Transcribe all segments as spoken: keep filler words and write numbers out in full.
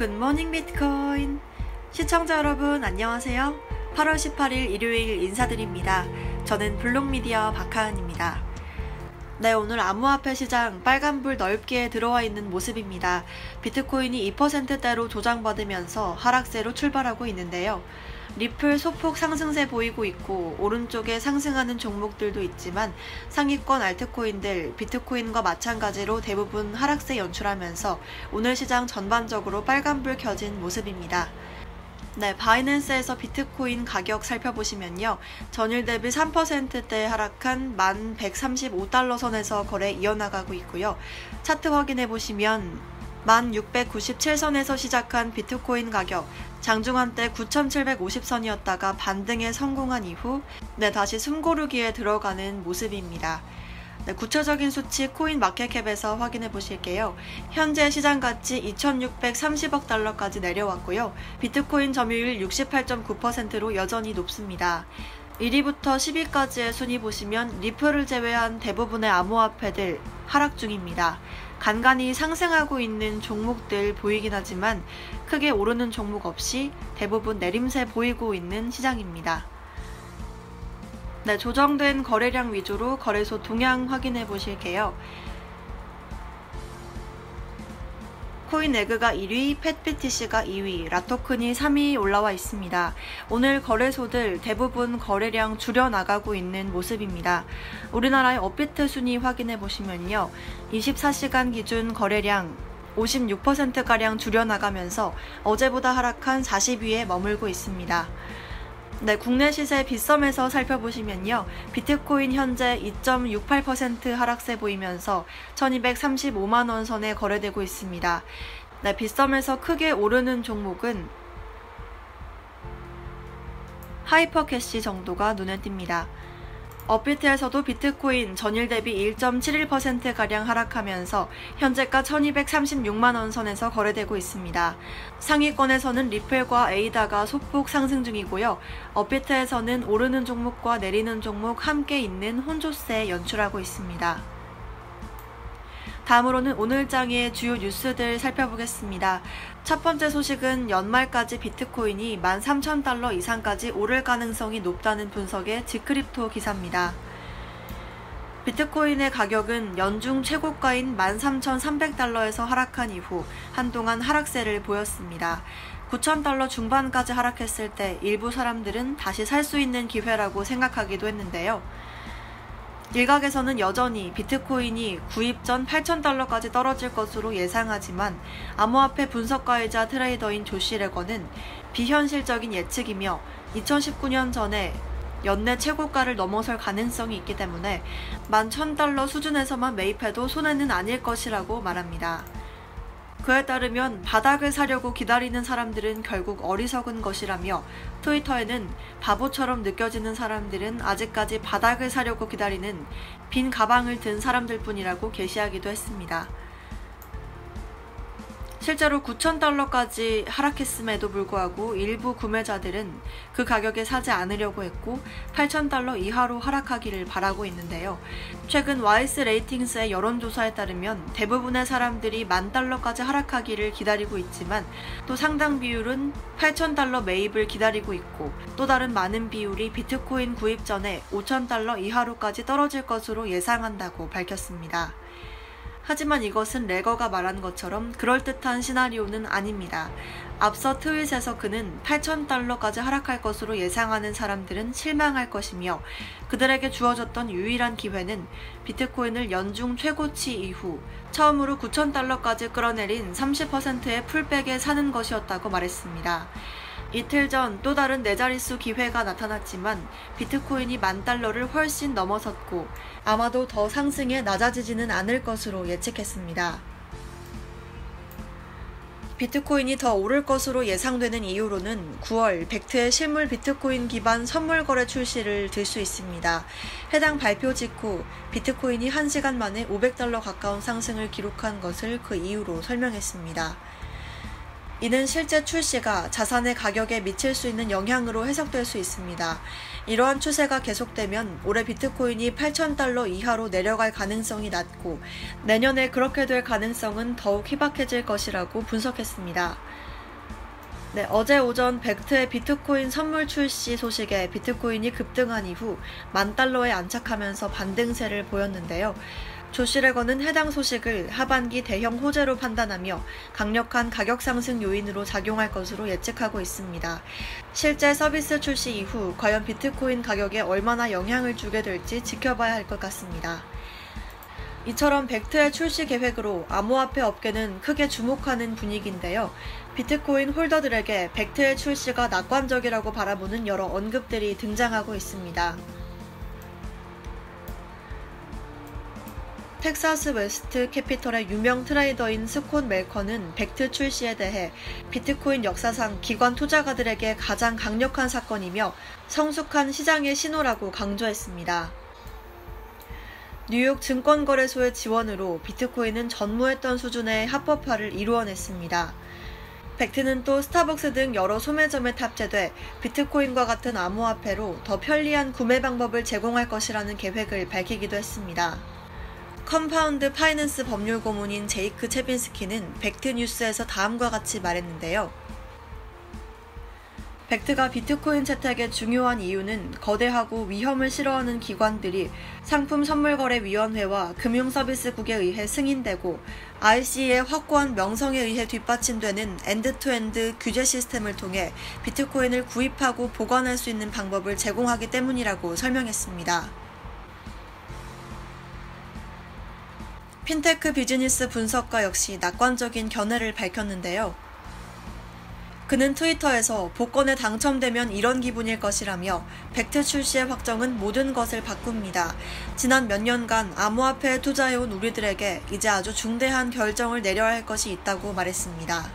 굿모닝 비트코인! 시청자 여러분 안녕하세요. 팔월 십팔일 일요일 인사드립니다. 저는 블록미디어 박하은입니다. 네, 오늘 암호화폐 시장 빨간불 넓게 들어와 있는 모습입니다. 비트코인이 이 퍼센트대로 조정받으면서 하락세로 출발하고 있는데요. 리플 소폭 상승세 보이고 있고 오른쪽에 상승하는 종목들도 있지만 상위권 알트코인들 비트코인과 마찬가지로 대부분 하락세 연출하면서 오늘 시장 전반적으로 빨간불 켜진 모습입니다. 네, 바이낸스에서 비트코인 가격 살펴보시면요. 전일 대비 삼 퍼센트대 하락한 만 백삼십오 달러 선에서 거래 이어나가고 있고요. 차트 확인해보시면 만 육백구십칠 선에서 시작한 비트코인 가격, 장중한 때 구천칠백오십 선이었다가 반등에 성공한 이후 네, 다시 숨고르기에 들어가는 모습입니다. 네, 구체적인 수치 코인 마켓캡에서 확인해 보실게요. 현재 시장 가치 이천육백삼십억 달러까지 내려왔고요. 비트코인 점유율 육십팔 점 구 퍼센트로 여전히 높습니다. 일 위부터 십 위까지의 순위 보시면 리플을 제외한 대부분의 암호화폐들 하락 중입니다. 간간히 상승하고 있는 종목들 보이긴 하지만 크게 오르는 종목 없이 대부분 내림세 보이고 있는 시장입니다. 네, 조정된 거래량 위주로 거래소 동향 확인해 보실게요. 코인에그가 일 위, 팻비티씨가 이 위, 라토큰이 삼 위 올라와 있습니다. 오늘 거래소들 대부분 거래량 줄여나가고 있는 모습입니다. 우리나라의 업비트 순위 확인해 보시면요. 이십사 시간 기준 거래량 오십육 퍼센트가량 줄여나가면서 어제보다 하락한 사십 위에 머물고 있습니다. 네, 국내 시세 빗썸에서 살펴보시면요. 비트코인 현재 이 점 육팔 퍼센트 하락세 보이면서 천이백삼십오만 원 선에 거래되고 있습니다. 네, 빗썸에서 크게 오르는 종목은 하이퍼캐시 정도가 눈에 띕니다. 업비트에서도 비트코인 전일 대비 일 점 칠일 퍼센트가량 하락하면서 현재가 천이백삼십육만 원 선에서 거래되고 있습니다. 상위권에서는 리플과 에이다가 소폭 상승 중이고요. 업비트에서는 오르는 종목과 내리는 종목 함께 있는 혼조세 연출하고 있습니다. 다음으로는 오늘 장의 주요 뉴스들 살펴보겠습니다. 첫 번째 소식은 연말까지 비트코인이 만 삼천 달러 이상까지 오를 가능성이 높다는 분석의 지크립토 기사입니다. 비트코인의 가격은 연중 최고가인 만 삼천삼백 달러에서 하락한 이후 한동안 하락세를 보였습니다. 구천 달러 중반까지 하락했을 때 일부 사람들은 다시 살 수 있는 기회라고 생각하기도 했는데요. 일각에서는 여전히 비트코인이 구입 전 팔천 달러까지 떨어질 것으로 예상하지만 암호화폐 분석가이자 트레이더인 조시 레거는 비현실적인 예측이며 이천십구 년 전에 연내 최고가를 넘어설 가능성이 있기 때문에 만 천 달러 수준에서만 매입해도 손해는 아닐 것이라고 말합니다. 그에 따르면 바닥을 사려고 기다리는 사람들은 결국 어리석은 것이라며 트위터에는 바보처럼 느껴지는 사람들은 아직까지 바닥을 사려고 기다리는 빈 가방을 든 사람들 뿐이라고 게시하기도 했습니다. 실제로 구천 달러까지 하락했음에도 불구하고 일부 구매자들은 그 가격에 사지 않으려고 했고 팔천 달러 이하로 하락하기를 바라고 있는데요. 최근 와이스 레이팅스의 여론조사에 따르면 대부분의 사람들이 만 달러까지 하락하기를 기다리고 있지만 또 상당 비율은 팔천 달러 매입을 기다리고 있고 또 다른 많은 비율이 비트코인 구입 전에 오천 달러 이하로까지 떨어질 것으로 예상한다고 밝혔습니다. 하지만 이것은 레거가 말한 것처럼 그럴듯한 시나리오는 아닙니다. 앞서 트윗에서 그는 팔천 달러까지 하락할 것으로 예상하는 사람들은 실망할 것이며 그들에게 주어졌던 유일한 기회는 비트코인을 연중 최고치 이후 처음으로 구천 달러까지 끌어내린 삼십 퍼센트의 풀백에 사는 것이었다고 말했습니다. 이틀 전 또 다른 네 자릿수 기회가 나타났지만 비트코인이 만 달러를 훨씬 넘어섰고 아마도 더 상승에 낮아지지는 않을 것으로 예측했습니다. 비트코인이 더 오를 것으로 예상되는 이유로는 구월 벡트의 실물 비트코인 기반 선물 거래 출시를 들 수 있습니다. 해당 발표 직후 비트코인이 한 시간 만에 오백 달러 가까운 상승을 기록한 것을 그 이유로 설명했습니다. 이는 실제 출시가 자산의 가격에 미칠 수 있는 영향으로 해석될 수 있습니다. 이러한 추세가 계속되면 올해 비트코인이 팔천 달러 이하로 내려갈 가능성이 낮고 내년에 그렇게 될 가능성은 더욱 희박해질 것이라고 분석했습니다. 네, 어제 오전 벡트의 비트코인 선물 출시 소식에 비트코인이 급등한 이후 만 달러에 안착하면서 반등세를 보였는데요. 조시래건은 해당 소식을 하반기 대형 호재로 판단하며 강력한 가격 상승 요인으로 작용할 것으로 예측하고 있습니다. 실제 서비스 출시 이후 과연 비트코인 가격에 얼마나 영향을 주게 될지 지켜봐야 할 것 같습니다. 이처럼 벡트의 출시 계획으로 암호화폐 업계는 크게 주목하는 분위기인데요. 비트코인 홀더들에게 벡트의 출시가 낙관적이라고 바라보는 여러 언급들이 등장하고 있습니다. 텍사스 웨스트 캐피털의 유명 트레이더인 스콧 멜커는 벡트 출시에 대해 비트코인 역사상 기관 투자가들에게 가장 강력한 사건이며 성숙한 시장의 신호라고 강조했습니다. 뉴욕 증권거래소의 지원으로 비트코인은 전무했던 수준의 합법화를 이루어냈습니다. 벡트는 또 스타벅스 등 여러 소매점에 탑재돼 비트코인과 같은 암호화폐로 더 편리한 구매 방법을 제공할 것이라는 계획을 밝히기도 했습니다. 컴파운드 파이낸스 법률 고문인 제이크 체빈스키는 벡트 뉴스에서 다음과 같이 말했는데요. 벡트가 비트코인 채택의 중요한 이유는 거대하고 위험을 싫어하는 기관들이 상품선물거래위원회와 금융서비스국에 의해 승인되고 아이씨이의 확고한 명성에 의해 뒷받침되는 엔드투엔드 규제 시스템을 통해 비트코인을 구입하고 보관할 수 있는 방법을 제공하기 때문이라고 설명했습니다. 핀테크 비즈니스 분석가 역시 낙관적인 견해를 밝혔는데요. 그는 트위터에서 복권에 당첨되면 이런 기분일 것이라며 벡트 출시의 확정은 모든 것을 바꿉니다. 지난 몇 년간 암호화폐에 투자해온 우리들에게 이제 아주 중대한 결정을 내려야 할 것이 있다고 말했습니다.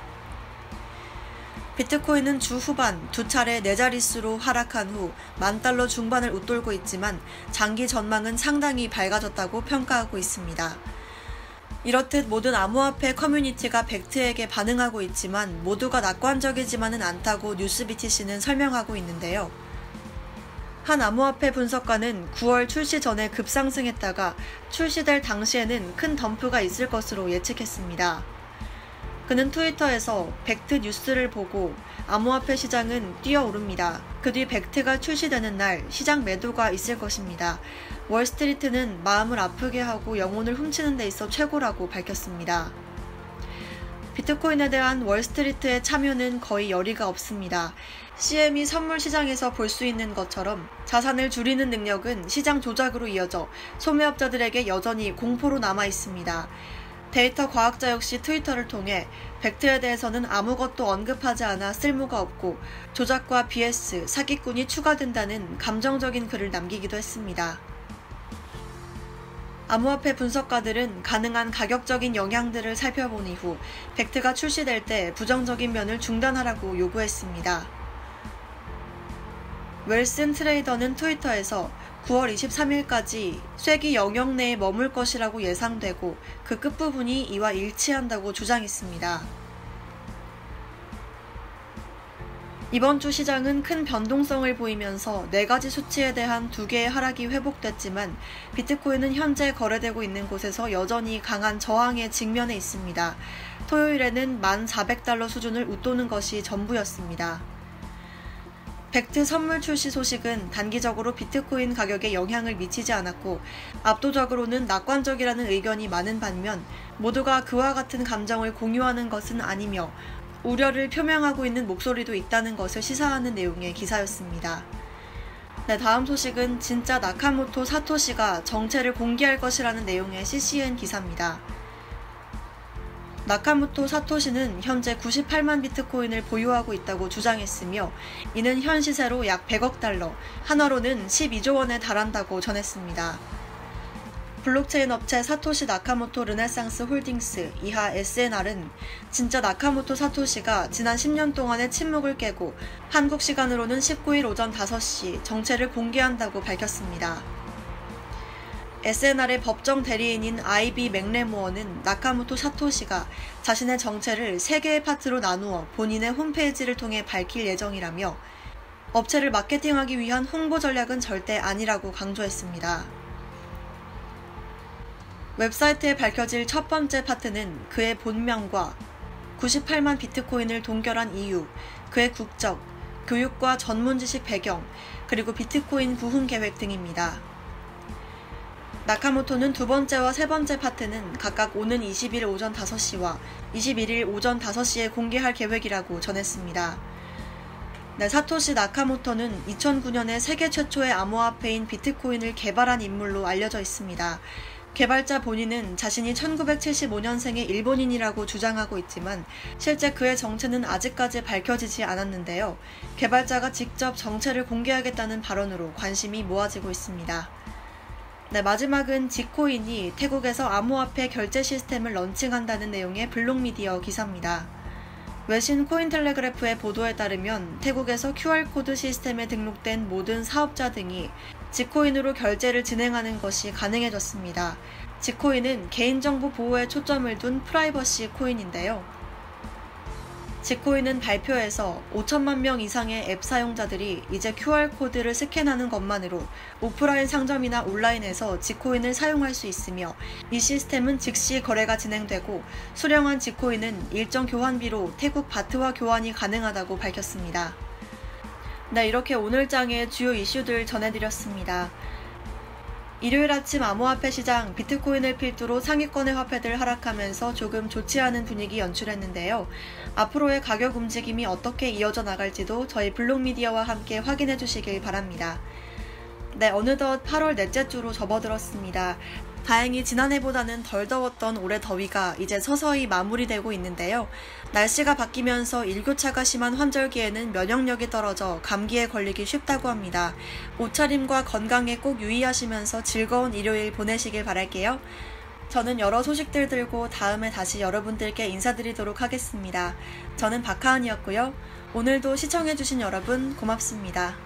비트코인은 주 후반 두 차례 네 자릿수로 하락한 후 만 달러 중반을 웃돌고 있지만 장기 전망은 상당히 밝아졌다고 평가하고 있습니다. 이렇듯 모든 암호화폐 커뮤니티가 벡트에게 반응하고 있지만 모두가 낙관적이지만은 않다고 뉴스비티씨는 설명하고 있는데요. 한 암호화폐 분석가는 구월 출시 전에 급상승했다가 출시될 당시에는 큰 덤프가 있을 것으로 예측했습니다. 그는 트위터에서 벡트 뉴스를 보고 암호화폐 시장은 뛰어오릅니다. 그 뒤 벡트가 출시되는 날 시장 매도가 있을 것입니다. 월스트리트는 마음을 아프게 하고 영혼을 훔치는 데 있어 최고라고 밝혔습니다. 비트코인에 대한 월스트리트의 참여는 거의 열의가 없습니다. 씨엠이 선물 시장에서 볼 수 있는 것처럼 자산을 줄이는 능력은 시장 조작으로 이어져 소매업자들에게 여전히 공포로 남아 있습니다. 데이터 과학자 역시 트위터를 통해 벡트에 대해서는 아무것도 언급하지 않아 쓸모가 없고 조작과 비에스, 사기꾼이 추가된다는 감정적인 글을 남기기도 했습니다. 암호화폐 분석가들은 가능한 가격적인 영향들을 살펴본 이후 벡트가 출시될 때 부정적인 면을 중단하라고 요구했습니다. 웰슨 트레이더는 트위터에서 구월 이십삼일까지 쇠기 영역 내에 머물 것이라고 예상되고 그 끝부분이 이와 일치한다고 주장했습니다. 이번 주 시장은 큰 변동성을 보이면서 네 가지 수치에 대한 두 개의 하락이 회복됐지만 비트코인은 현재 거래되고 있는 곳에서 여전히 강한 저항에 직면해 있습니다. 토요일에는 만 사백 달러 수준을 웃도는 것이 전부였습니다. 벡트 선물 출시 소식은 단기적으로 비트코인 가격에 영향을 미치지 않았고 압도적으로는 낙관적이라는 의견이 많은 반면 모두가 그와 같은 감정을 공유하는 것은 아니며 우려를 표명하고 있는 목소리도 있다는 것을 시사하는 내용의 기사였습니다. 네, 다음 소식은 진짜 나카모토 사토시가 정체를 공개할 것이라는 내용의 씨씨엔 기사입니다. 나카모토 사토시는 현재 구십팔만 비트코인을 보유하고 있다고 주장했으며 이는 현 시세로 약 백억 달러, 한화로는 십이조 원에 달한다고 전했습니다. 블록체인 업체 사토시 나카모토 르네상스 홀딩스 이하 에스엔알은 진짜 나카모토 사토시가 지난 십 년 동안의 침묵을 깨고 한국 시간으로는 십구일 오전 다섯 시 정체를 공개한다고 밝혔습니다. 에스엔알의 법정 대리인인 아이비 맥레모어는 나카모토 사토시가 자신의 정체를 세 개의 파트로 나누어 본인의 홈페이지를 통해 밝힐 예정이라며 업체를 마케팅하기 위한 홍보 전략은 절대 아니라고 강조했습니다. 웹사이트에 밝혀질 첫 번째 파트는 그의 본명과 구십팔만 비트코인을 동결한 이유, 그의 국적, 교육과 전문 지식 배경, 그리고 비트코인 부흥 계획 등입니다. 나카모토는 두 번째와 세 번째 파트는 각각 오는 이십일 오전 다섯 시와 이십일일 오전 다섯 시에 공개할 계획이라고 전했습니다. 네, 사토시 나카모토는 이천구 년에 세계 최초의 암호화폐인 비트코인을 개발한 인물로 알려져 있습니다. 개발자 본인은 자신이 천구백칠십오 년생의 일본인이라고 주장하고 있지만 실제 그의 정체는 아직까지 밝혀지지 않았는데요. 개발자가 직접 정체를 공개하겠다는 발언으로 관심이 모아지고 있습니다. 네, 마지막은 지코인이 태국에서 암호화폐 결제 시스템을 런칭한다는 내용의 블록미디어 기사입니다. 외신 코인텔레그래프의 보도에 따르면 태국에서 큐알코드 시스템에 등록된 모든 사업자 등이 지코인으로 결제를 진행하는 것이 가능해졌습니다. 지코인은 개인정보 보호에 초점을 둔 프라이버시 코인인데요. 지코인은 발표에서 오천만 명 이상의 앱 사용자들이 이제 큐알코드를 스캔하는 것만으로 오프라인 상점이나 온라인에서 지코인을 사용할 수 있으며 이 시스템은 즉시 거래가 진행되고 수령한 지코인은 일정 교환비로 태국 바트와 교환이 가능하다고 밝혔습니다. 네, 이렇게 오늘 장의 주요 이슈들 전해드렸습니다. 일요일 아침 암호화폐 시장 비트코인을 필두로 상위권의 화폐들 하락하면서 조금 좋지 않은 분위기 연출했는데요. 앞으로의 가격 움직임이 어떻게 이어져 나갈지도 저희 블록미디어와 함께 확인해 주시길 바랍니다. 네, 어느덧 팔월 넷째 주로 접어들었습니다. 다행히 지난해보다는 덜 더웠던 올해 더위가 이제 서서히 마무리되고 있는데요. 날씨가 바뀌면서 일교차가 심한 환절기에는 면역력이 떨어져 감기에 걸리기 쉽다고 합니다. 옷차림과 건강에 꼭 유의하시면서 즐거운 일요일 보내시길 바랄게요. 저는 여러 소식들 들고 다음에 다시 여러분들께 인사드리도록 하겠습니다. 저는 박하은이었고요. 오늘도 시청해주신 여러분 고맙습니다.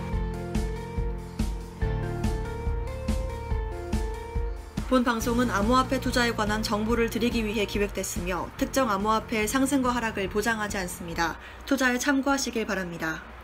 본 방송은 암호화폐 투자에 관한 정보를 드리기 위해 기획됐으며 특정 암호화폐의 상승과 하락을 보장하지 않습니다. 투자에 참고하시길 바랍니다.